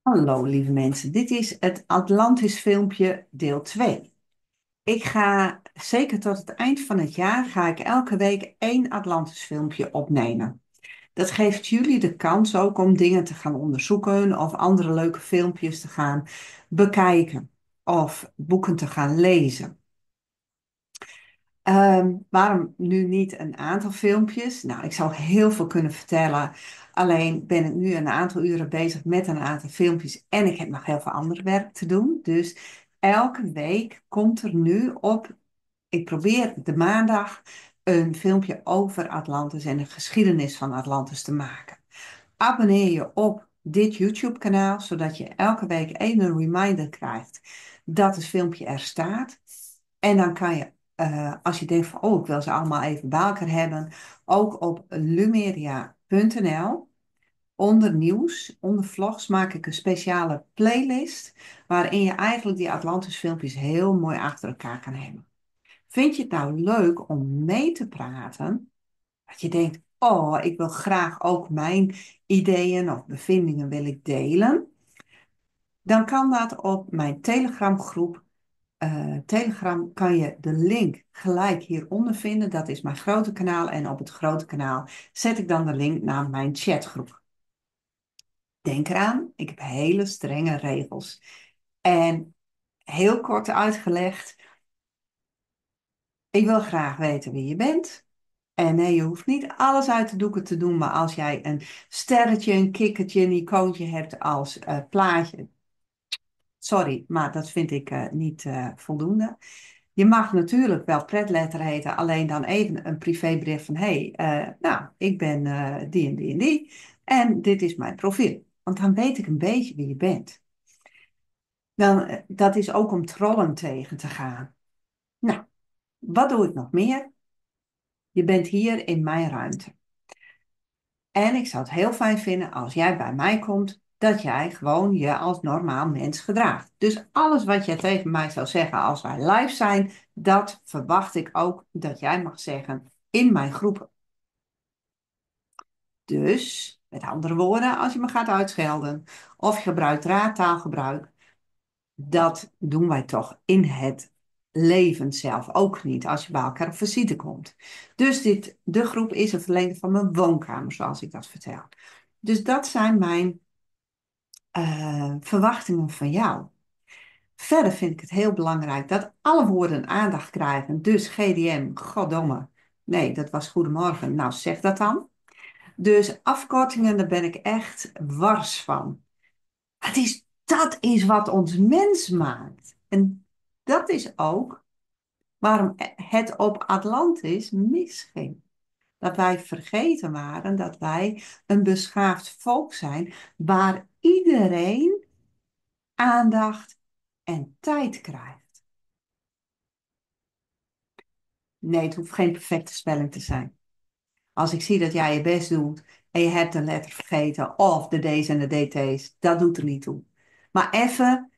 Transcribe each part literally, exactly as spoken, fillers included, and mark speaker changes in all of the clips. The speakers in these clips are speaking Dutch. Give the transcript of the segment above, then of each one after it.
Speaker 1: Hallo lieve mensen, dit is het Atlantis filmpje deel twee. Ik ga zeker tot het eind van het jaar ga ik elke week één Atlantis filmpje opnemen. Dat geeft jullie de kans ook om dingen te gaan onderzoeken of andere leuke filmpjes te gaan bekijken of boeken te gaan lezen. Ehm, waarom nu niet een aantal filmpjes? Nou, ik zou heel veel kunnen vertellen. Alleen ben ik nu een aantal uren bezig met een aantal filmpjes en ik heb nog heel veel ander werk te doen. Dus elke week komt er nu op. Ik probeer de maandag een filmpje over Atlantis en de geschiedenis van Atlantis te maken. Abonneer je op dit YouTube-kanaal, zodat je elke week even een reminder krijgt dat het filmpje er staat. En dan kan je, eh, als je denkt van, oh, ik wil ze allemaal even bij elkaar hebben, ook op lumeria punt n l, onder nieuws, onder vlogs, maak ik een speciale playlist, waarin je eigenlijk die Atlantis-filmpjes heel mooi achter elkaar kan hebben. Vind je het nou leuk om mee te praten? Dat je denkt, oh, ik wil graag ook mijn ideeën of bevindingen wil ik delen. Dan kan dat op mijn Telegram groep. Eh, Telegram kan je de link gelijk hieronder vinden. Dat is mijn grote kanaal. En op het grote kanaal zet ik dan de link naar mijn chatgroep. Denk eraan, ik heb hele strenge regels. En heel kort uitgelegd, ik wil graag weten wie je bent. En nee, je hoeft niet alles uit de doeken te doen, maar als jij een sterretje, een kikkertje, een icoontje hebt als eh, plaatje, sorry, maar dat vind ik eh, niet eh, voldoende. Je mag natuurlijk wel pretletter heten, alleen dan even een privébericht van, hé, hey, eh, nou, ik ben eh, die en die en die en dit is mijn profiel. Want dan weet ik een beetje wie je bent. Dan, eh, dat is ook om trollen tegen te gaan. Nou, wat doe ik nog meer? Je bent hier in mijn ruimte. En ik zou het heel fijn vinden als jij bij mij komt, dat jij gewoon je als normaal mens gedraagt. Dus alles wat jij tegen mij zou zeggen als wij live zijn, dat verwacht ik ook dat jij mag zeggen in mijn groepen. Dus, met andere woorden, als je me gaat uitschelden of je gebruikt raar taalgebruik, dat doen wij toch in het leven zelf ook niet als je bij elkaar op visite komt. Dus dit, de groep is een verlengde van mijn woonkamer, zoals ik dat vertel. Dus dat zijn mijn eh, verwachtingen van jou. Verder vind ik het heel belangrijk dat alle woorden aandacht krijgen. Dus G D M, goddomme. Nee, dat was goedemorgen. Nou, zeg dat dan. Dus afkortingen, daar ben ik echt wars van. Het is, dat is wat ons mens maakt. En dat is ook waarom het op Atlantis misging. Dat wij vergeten waren dat wij een beschaafd volk zijn waar iedereen aandacht en tijd krijgt. Nee, het hoeft geen perfecte spelling te zijn. Als ik zie dat jij je best doet en je hebt een letter vergeten of de D's en de D T's, dat doet er niet toe. Maar even,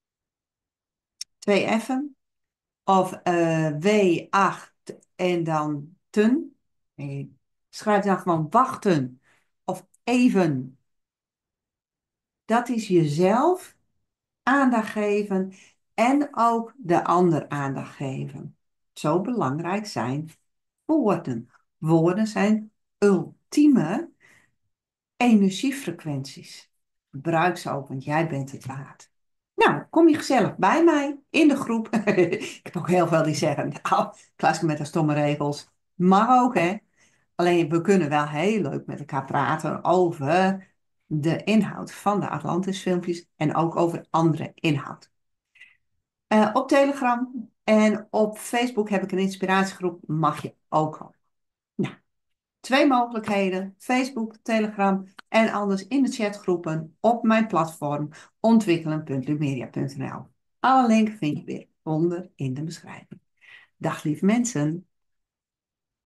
Speaker 1: twee F'en of eh, W acht en dan ten. Nee, schrijf dan gewoon wachten of even. Dat is jezelf aandacht geven en ook de ander aandacht geven. Zo belangrijk zijn woorden. Woorden zijn ultieme energiefrequenties. Gebruik ze ook, want jij bent het waard. Nou, kom je gezellig bij mij in de groep. Ik heb ook heel veel die zeggen, nou, Klaasje met de stomme regels. Mag ook, hè. Alleen, we kunnen wel heel leuk met elkaar praten over de inhoud van de Atlantis-filmpjes en ook over andere inhoud. Uh, op Telegram en op Facebook heb ik een inspiratiegroep, mag je ook al. Nou, twee mogelijkheden, Facebook, Telegram en anders in de chatgroepen op mijn platform ontwikkelen punt lumeria punt n l. Alle linken vind je weer onder in de beschrijving. Dag lieve mensen.